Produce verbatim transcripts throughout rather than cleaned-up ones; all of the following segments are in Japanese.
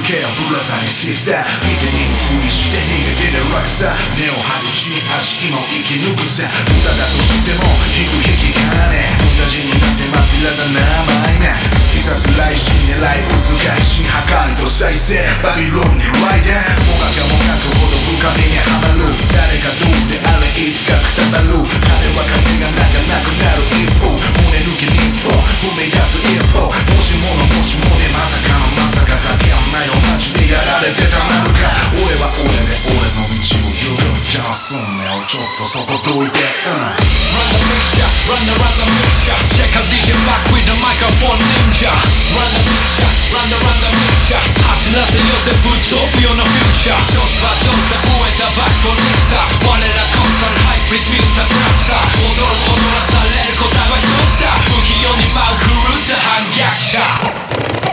けよブラザーにシスター見て見ぬふりして逃げてる楽さ根を張り地に足今を生き抜くさ無駄だとしても引く引き金無駄死になってまっぴらだなマイナ突き刺す来心狙い撃つ外心破壊と再生バビロンにライダーもがけもがくほど深みにはまる誰かどうであれいつかくたばる金は稼がなきゃなくなる一歩骨抜きに一歩踏み出す一歩もしものもしもでまさかのまさか叫んなよマジでやられてたまるか俺は俺で俺の道を行くじゃあすんねよちょっとそこどいてうん Run the mixture, run around the mixture Check out ディージェー back with the microphone ninja Run the mixture, run around the mixture 走らせよせぶっ飛ぶようなフューチャー調子はどんどん終えたバックをリスター我らコンスタントハイブリッドミュータントラップさ踊る踊らされる答えは一つだ不器用に舞う狂った反逆者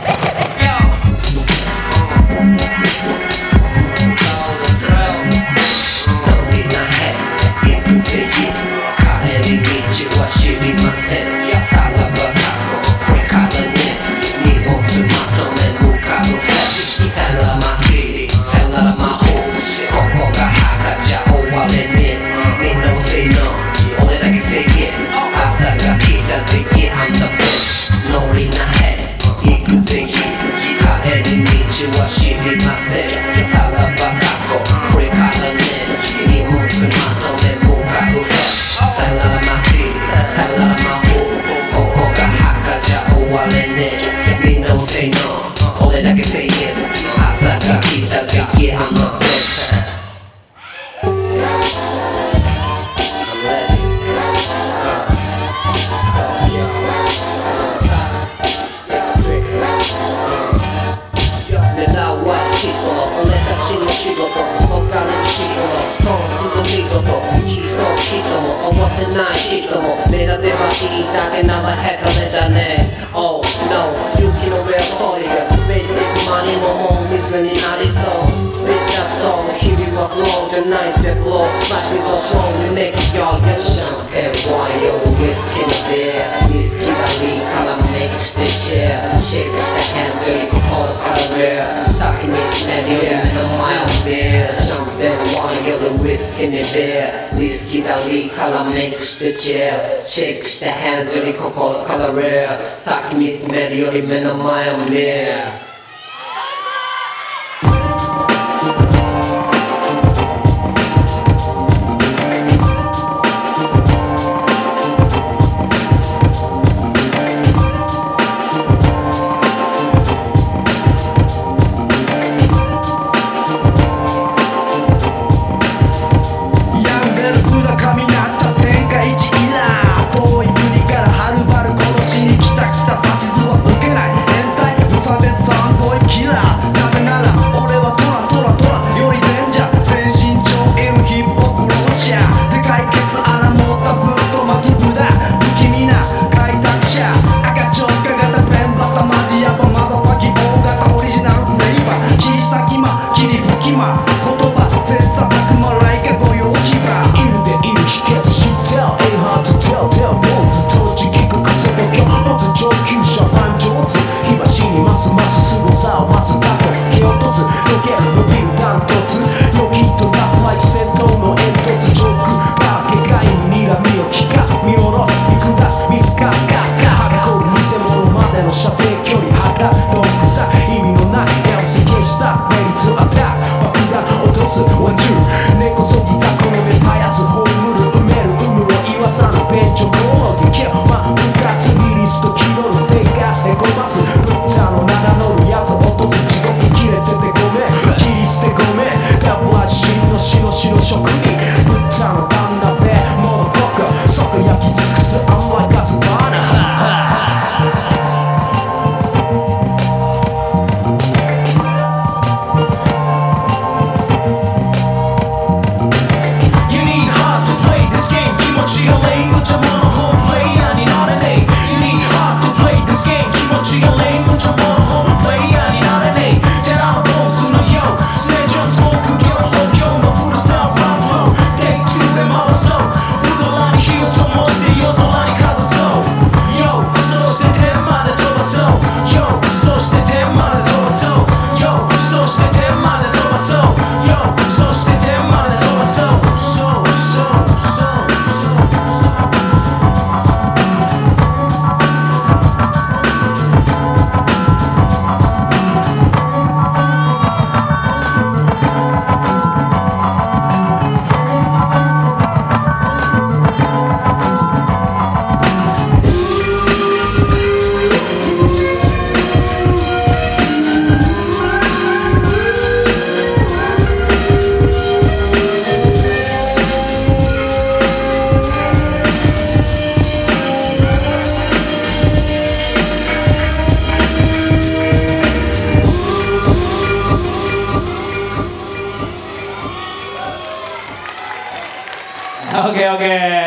知りませんさらば過去これからね荷物まとめ向かうへさよならマシティさよなら魔法ここが墓じゃ終われねみんなも say no 俺だけ say yes 朝が来たぜ yeah I'm the best 乗りなへ行くぜ帰り道は知りませんさらば過去これからね荷物まとめ向かうへさよならマシティさよなら魔法ここが墓じゃ終われねえみんなも say no 俺だけ say yes 朝が来たぜ yeah I'm the best狙うはキットの俺たちの仕事その彼の仕事ストーンすぐ見事競う人も思ってない人も目立てばいいだけならヘタレだね Oh no 雪の上を通りが滑っていく間にももう水になりそうスピッターソー日々はスローじゃないぜ Blow Life is so slow we make it your mission エムワイ よウイスキーのビアウイスキーがリーからメイクしてチェアシェイクしたヘンズより心からレア先に詰めるより目の前をビアジャンプエムワイ よりウイスキーにビアウイスキーがリーからメイクしてチェアシェイクしたヘンズより心からレア先見つめるより目の前を見るオッケー